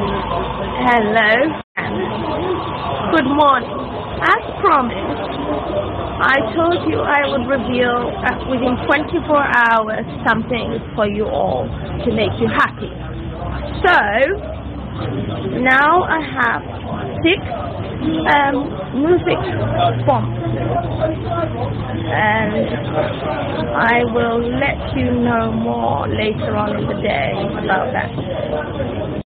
Hello. Good morning. As promised, I told you I would reveal within 24 hours something for you all to make you happy. So, now I have 6 music bombs, and I will let you know more later on in the day about that.